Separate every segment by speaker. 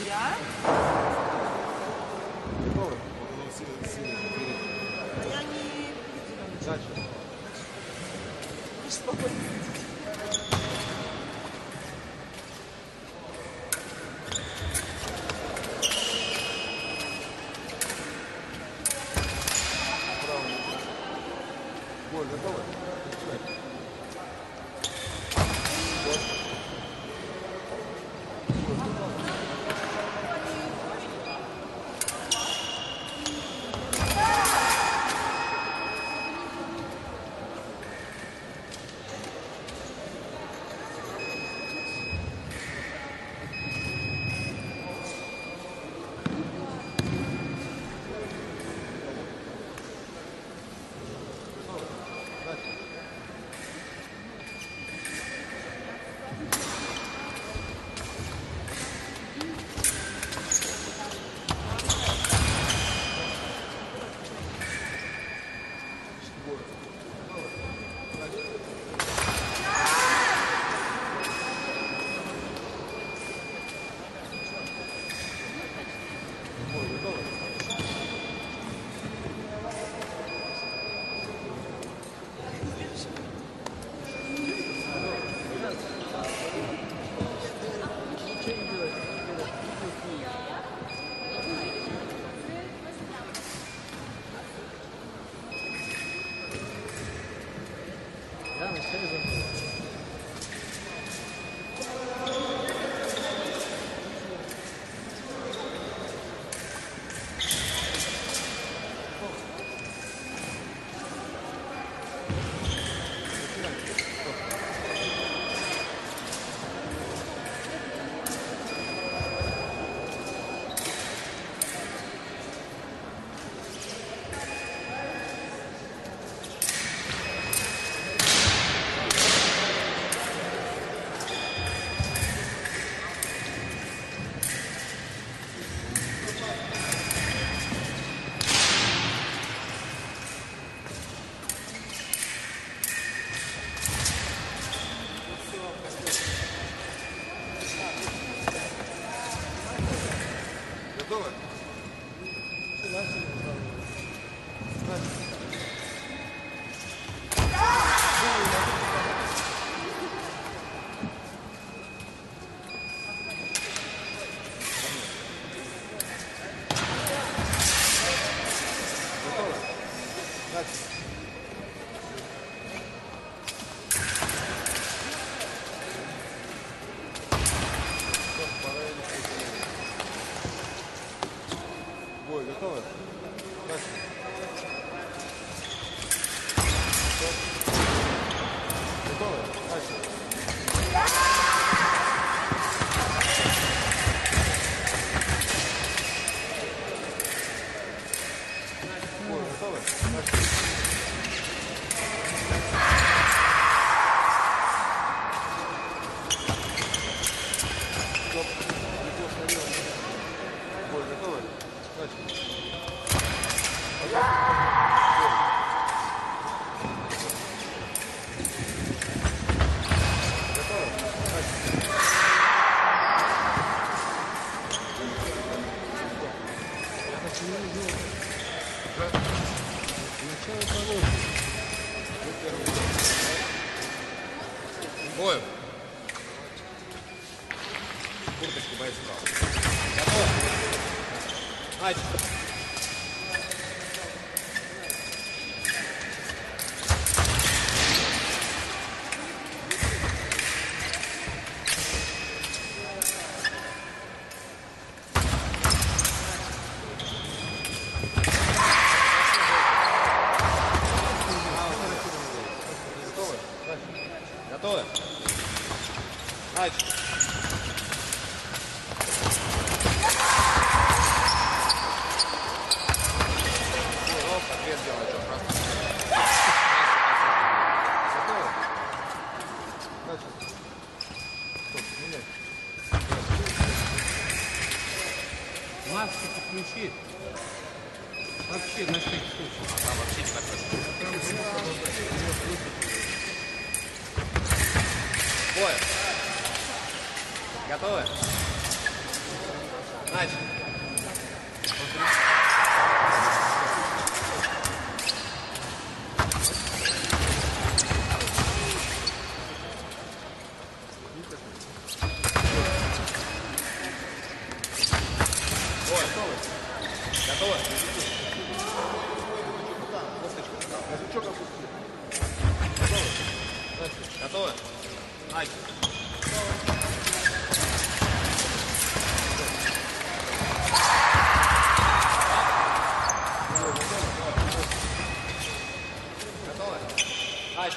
Speaker 1: Я?
Speaker 2: Готовы?
Speaker 1: Я не...
Speaker 2: Дальше.
Speaker 1: Лишь спокойно.
Speaker 2: Боль, готовы? Готовы? Готовы? Дальше. Бой, готовы? Дальше. Готовы? Дальше. Бой, готовы? Дальше. Стоп. Бой, готовы? Дальше. Боем. Курточки бойца. Готов. Начали. Готовы? Начали. Ответ делать, что просто. Готовы? Начали. Стоп, менять.
Speaker 3: Маску подключи. Вообще, на всякий случай.
Speaker 4: А вообще не такой. Бой. Готовы?
Speaker 2: Начали. Бой. Готовы?
Speaker 1: Язычок опусти.
Speaker 2: Готовы? Начали. Готовы? Начали.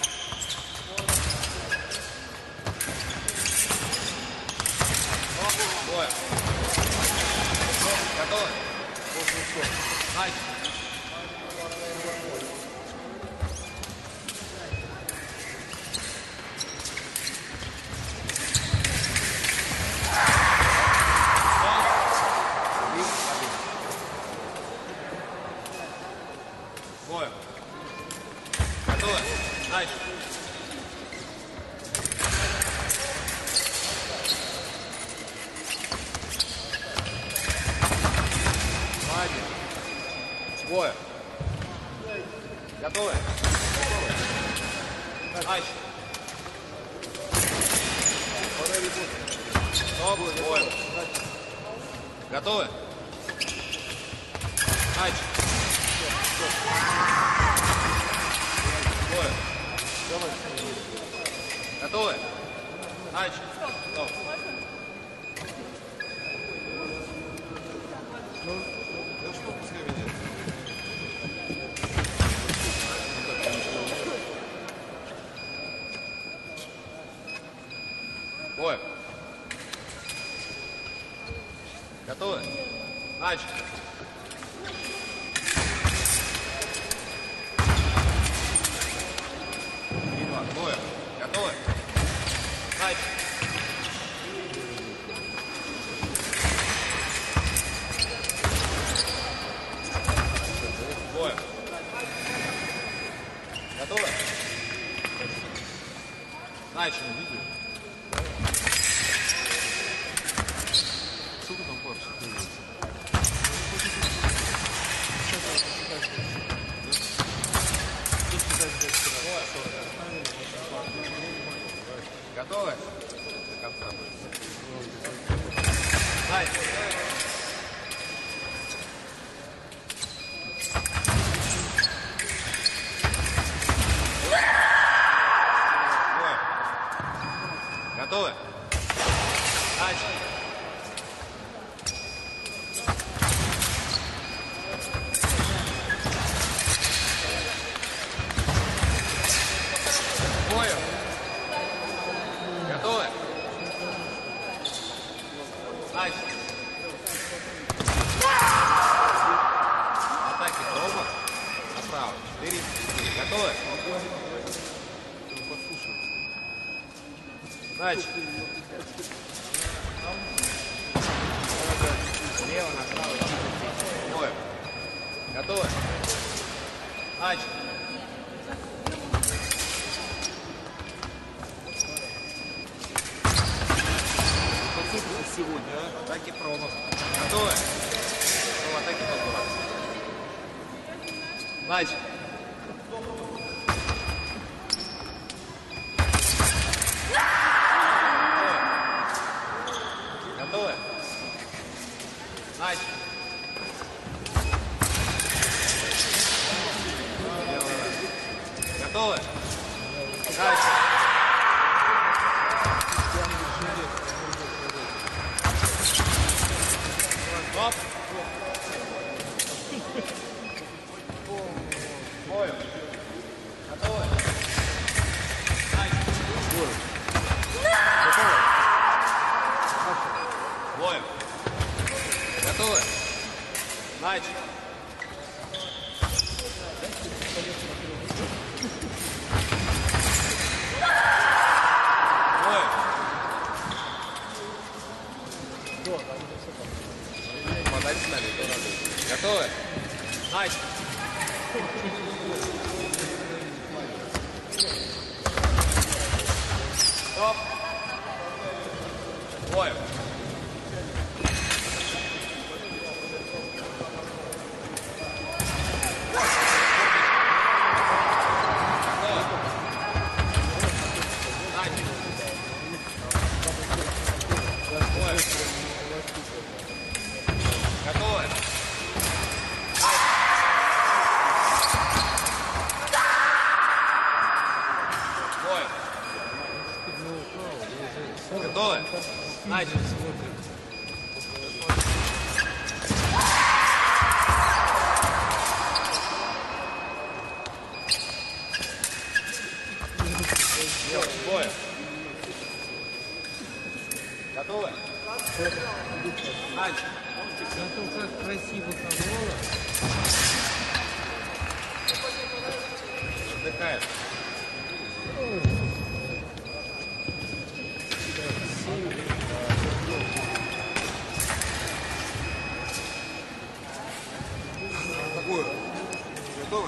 Speaker 2: Бой. Готовы? Начали. Бой. Готовы? Начали. Молодец. Бой. Готовы? Начали. Стоп. Бой. Готовы? Начали. Бой. Готовы? Начали. Стоп.
Speaker 1: Да что пускай ведет?
Speaker 2: Бой. Готовы? Начали. Бой. Готовы? Начали. Бой. Готовы? Начали.
Speaker 1: Сколько там пар сохранилось?
Speaker 2: Готовы? До конца будет. Начали. Бой. Готовы? Начали. Бою. Готовы? Начали. Атаки пробок. Направо. 4. Готовы?
Speaker 1: Послушай.
Speaker 2: Начали. Слева направо. Бой. Готовы? Начали.
Speaker 1: Послушай сегодня, а?
Speaker 2: Атаки пробок. Готовы? Ну, атаки пробок. Начали. Готовы? Начали. Готовы? Начали. Стоп. Бою. Готовы? Начали. Бою. Готовы? Начали. Бою. Подать с нами, то надо. Готовы? Начали. Стоп. Бою. Готовы? Бой. Готовы?
Speaker 3: Начали смотрим.
Speaker 2: Бой. Готовы? Начали.
Speaker 3: Зато как красиво колола.
Speaker 2: Отдыхаем.
Speaker 1: Какую? Готовы?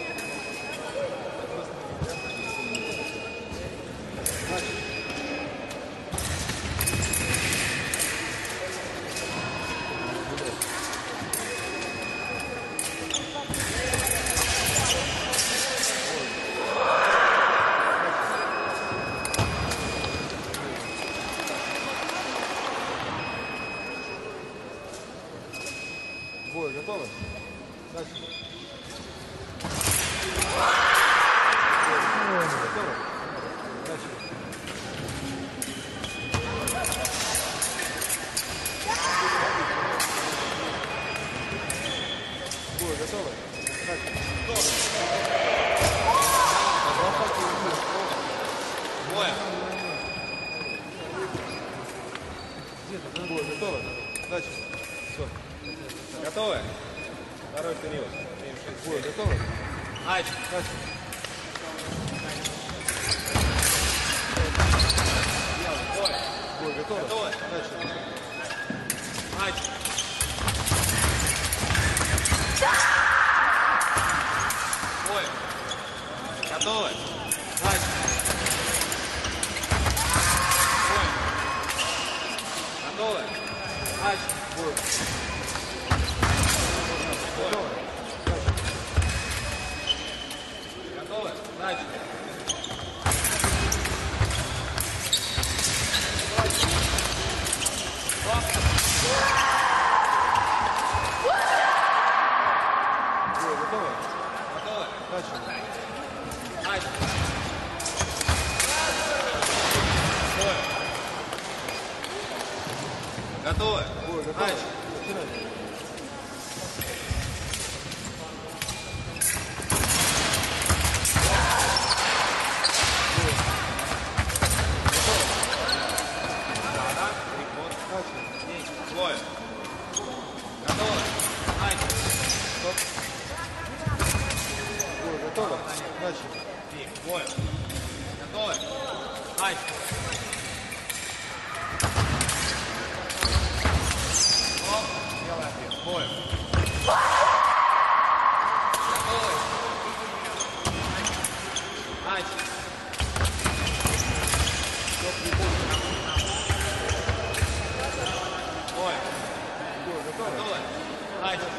Speaker 1: Бой, готовы? Начали. Готовы? Начали. Бой, готовы? Начали.
Speaker 2: Бой.
Speaker 1: Бой, готовы? Начали. Все.
Speaker 2: Готовы? Второй период.
Speaker 1: Бой, готовы?
Speaker 2: Начали.
Speaker 1: Начали.
Speaker 2: Бой.
Speaker 1: Бой, готовы?
Speaker 2: Готовы?
Speaker 1: Начали.
Speaker 2: Начали. Бой. Готовы? Начали. Бой. Готовы? Начали.
Speaker 1: Бой.
Speaker 2: Бой. Готовы? Начали.
Speaker 1: Бой, готовы?
Speaker 2: Готовы?
Speaker 1: Начали.
Speaker 2: Начали. Бой. Готовы?
Speaker 1: Бой, готовы?
Speaker 2: Начали.
Speaker 1: Начинайте. Начали.
Speaker 2: Бой. Готовы? Начали.
Speaker 1: Бой, готовы? Начали.
Speaker 2: Бой. Готовы? Начали. Оп. Делай ответ. Бой. Готовы? Начали. Бой.
Speaker 1: Бой, готовы?
Speaker 2: Готовы? Начали.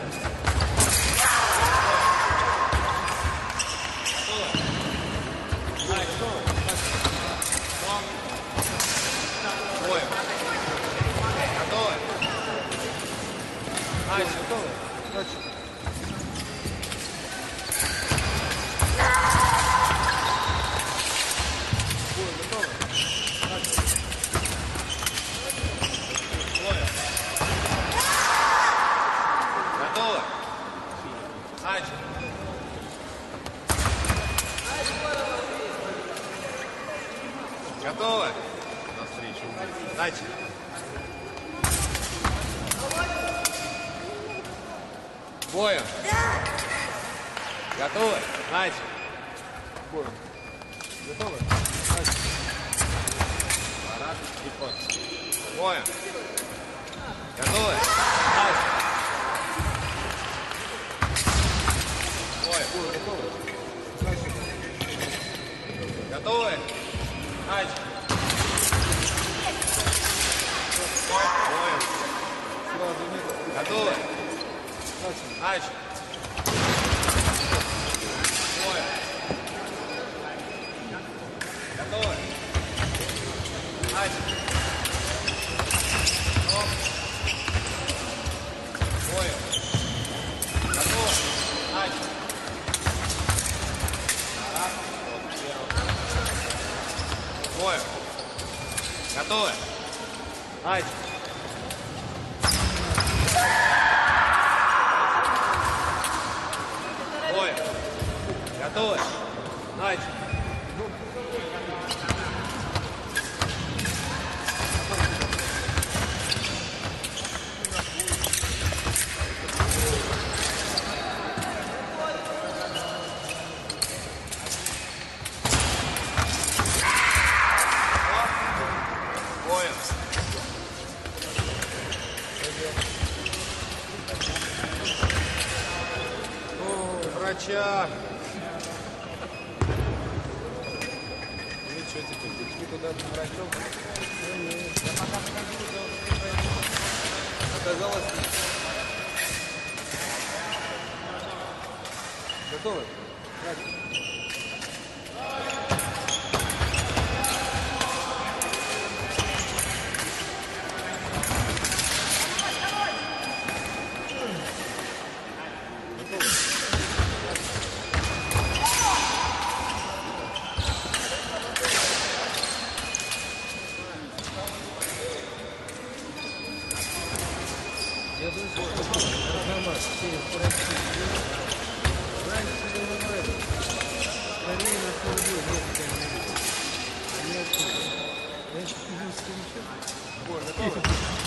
Speaker 2: Бой. Готовы? Начали.
Speaker 1: Готовы? Начали. Бой, готовы?
Speaker 2: Бой. Готовы? Начали. Готовы? Навстречу. Начали. Боем. Готовы? Начали.
Speaker 1: Бой. Готовы? Начали.
Speaker 2: Парад и ход. Боем. Готовы? Начали. Боем.
Speaker 1: Бой, готовы? Начали.
Speaker 2: Готовы? Начали. Боем.
Speaker 1: Сразу метод.
Speaker 2: Готовы?
Speaker 1: Начали.
Speaker 2: Начали. Боем. Готовы? Начали. Стоп. Готовы? Айч. Бой. Готовы? Айч.
Speaker 1: Врача. Ну что теперь, пришли туда с врачом? Я пока подходил, оказалось нет. Готовы? Врач.
Speaker 3: Я думаю, что Арзамас, все России, раньше не нравилось. Скорее на полдня нет, они оттуда. Я сейчас физически ничего.
Speaker 1: Бой, готовы?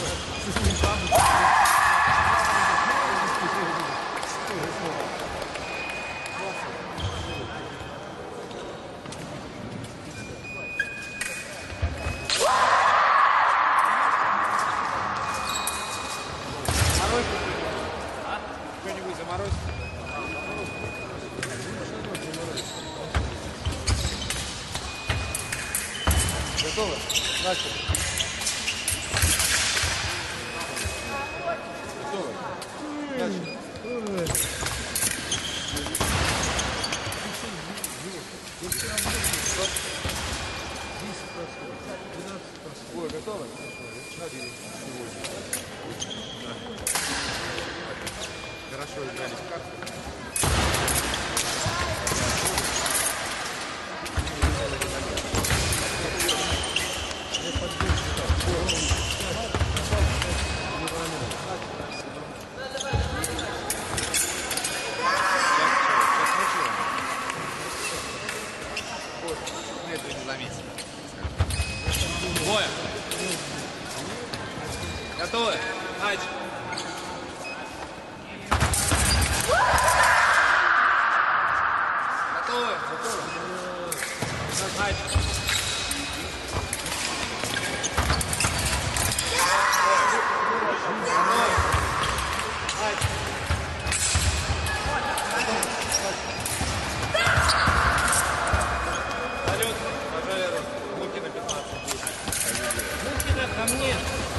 Speaker 1: Что-нибудь заморозь? Готовы? Начали. Готовы? Начали. Ой, готовы? Начали. Хорошо играли в карты.
Speaker 2: Нет, вы не заметили. Бой. Готовы? Айч. Готовы? Айч. Салют, пожалуй, Лукина 15 будет.
Speaker 3: Лукина ко мне.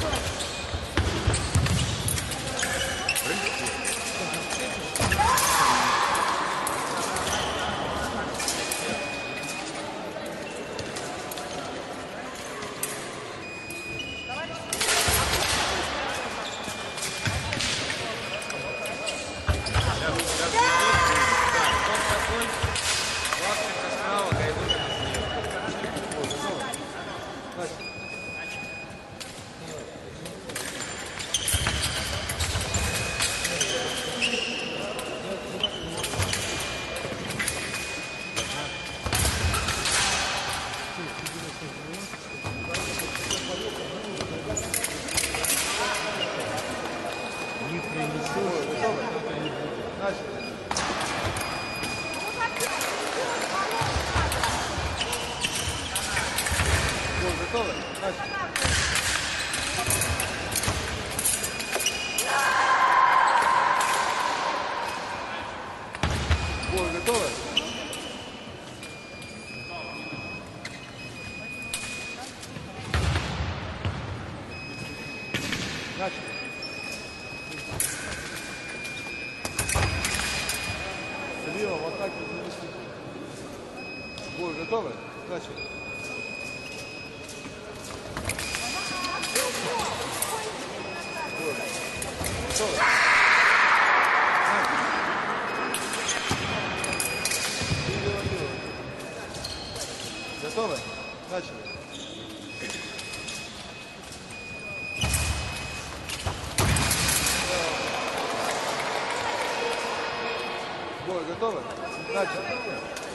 Speaker 1: Готовы? Начали. Бой, готовы? Начали. Слева в атаке заместитель. Бой, готовы? Начали. Готовы? Готовы? Начали. Готовы? Начали.